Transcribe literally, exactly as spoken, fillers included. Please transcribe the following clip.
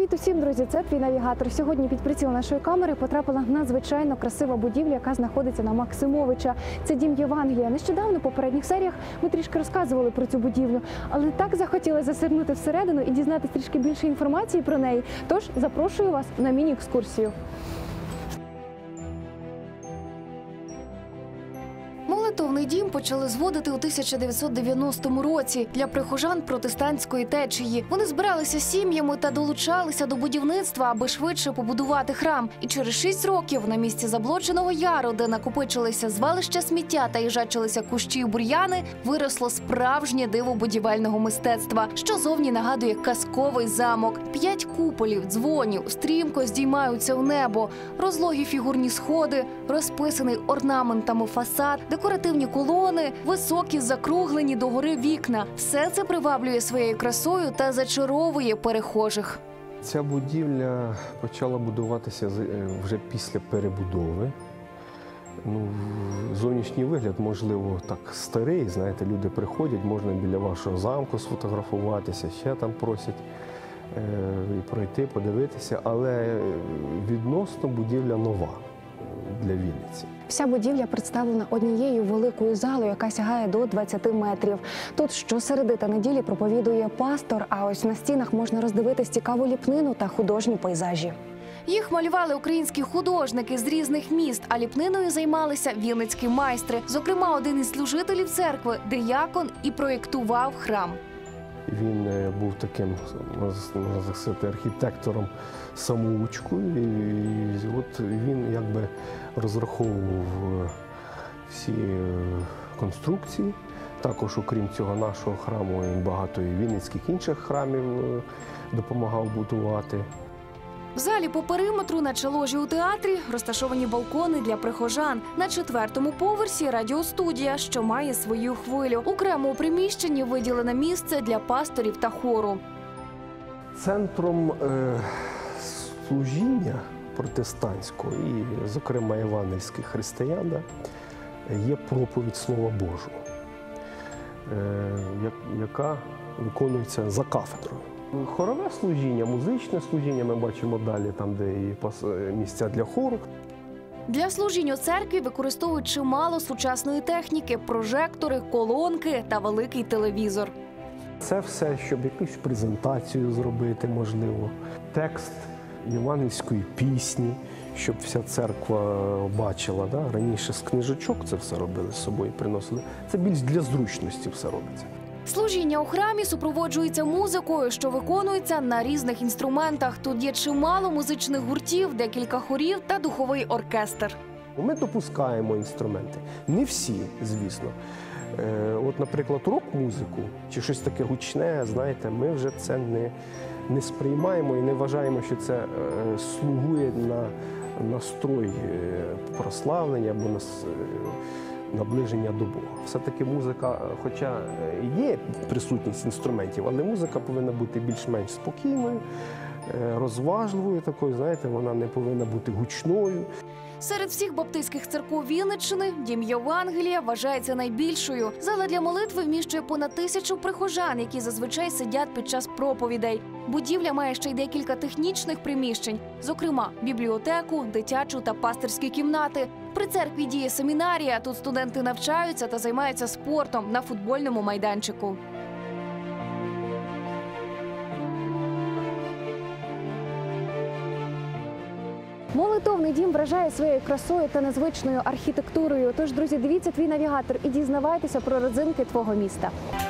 Привіт усім, друзі! Це твій навігатор. Сьогодні під приціл нашої камери потрапила надзвичайно красива будівля, яка знаходиться на Максимовича. Це дім Євангелія. Нещодавно, в попередніх серіях, ми трішки розказували про цю будівлю, але так захотіли зазирнути всередину і дізнатися трішки більше інформації про неї. Тож запрошую вас на міні-екскурсію. Молитовний дім почали зводити у тисяча дев'ятсот дев'яностому році для прихожан протестантської течії. Вони збиралися сім'ями та долучалися до будівництва, аби швидше побудувати храм. І через шість років на місці заблоченого яру, де накопичилися звалища сміття та їжачилися кущі і бур'яни, виросло справжнє диво будівельного мистецтва, що зовні нагадує казковий замок. П'ять куполів, дзвонів стрімко здіймаються в небо, розлогі фігурні сходи, розписаний орнаментами фасад, декоративні колони, високі закруглені догори вікна. Все це приваблює своєю красою та зачаровує перехожих. Ця будівля почала будуватися вже після перебудови. Ну, зовнішній вигляд, можливо, так старий. Знаєте, люди приходять, можна біля вашого замку сфотографуватися, ще там просять е, і пройти, подивитися. Але відносно будівля нова для Вінниці. Вся будівля представлена однією великою залою, яка сягає до двадцяти метрів. Тут щосереди та неділі проповідує пастор, а ось на стінах можна роздивитись цікаву ліпнину та художні пейзажі. Їх малювали українські художники з різних міст, а ліпниною займалися вінницькі майстри. Зокрема, один із служителів церкви, диякон, і проєктував храм. Він був таким, можна сказати, архітектором самоучкою, і от він якби розраховував всі конструкції. Також, окрім цього нашого храму, він багато і вінницьких інших храмів допомагав будувати. В залі по периметру, наче ложі у театрі, розташовані балкони для прихожан. На четвертому поверсі радіостудія, що має свою хвилю. Окремо у приміщенні виділене місце для пасторів та хору. Центром е, служіння протестантського і, зокрема, євангельських християн є проповідь Слова Божого, е, яка виконується за кафедрою. Хорове служіння, музичне служіння ми бачимо далі, там, де і місця для хору. Для служінь у церкві використовують чимало сучасної техніки – прожектори, колонки та великий телевізор. Це все, щоб якусь презентацію зробити, можливо, текст євангельської пісні, щоб вся церква бачила. Да? Раніше з книжечок це все робили з собою, приносили. Це більш для зручності все робиться. Служіння у храмі супроводжується музикою, що виконується на різних інструментах. Тут є чимало музичних гуртів, декілька хорів та духовий оркестр. Ми допускаємо інструменти. Не всі, звісно. От, наприклад, рок-музику чи щось таке гучне, знаєте, ми вже це не, не сприймаємо і не вважаємо, що це слугує на настрой прославлення або на наближення до Бога. Все-таки музика, хоча є присутність інструментів, але музика повинна бути більш-менш спокійною, розважливою такою, знаєте, вона не повинна бути гучною. Серед всіх баптистських церков Вінниччини дім Євангелія вважається найбільшою. Зала для молитви вміщує понад тисячу прихожан, які зазвичай сидять під час проповідей. Будівля має ще й декілька технічних приміщень, зокрема бібліотеку, дитячу та пастирські кімнати. При церкві діє семінарія, тут студенти навчаються та займаються спортом на футбольному майданчику. Молитовний дім вражає своєю красою та незвичною архітектурою. Тож, друзі, дивіться твій навігатор і дізнавайтеся про родзинки твого міста.